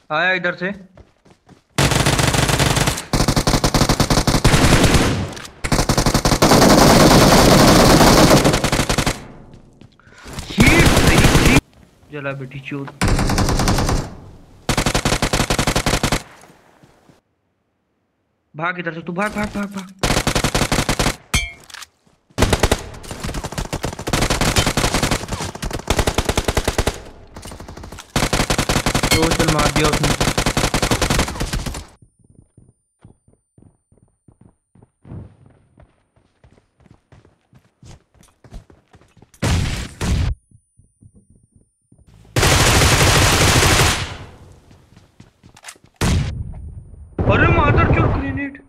आया इधर से। शीट सही शीट। जला बेटी चोर। भाग इधर से तू, भाग भाग भाग भाग। तो चल मार दिया उसने। अरे मादर चोर ग्रेनेड।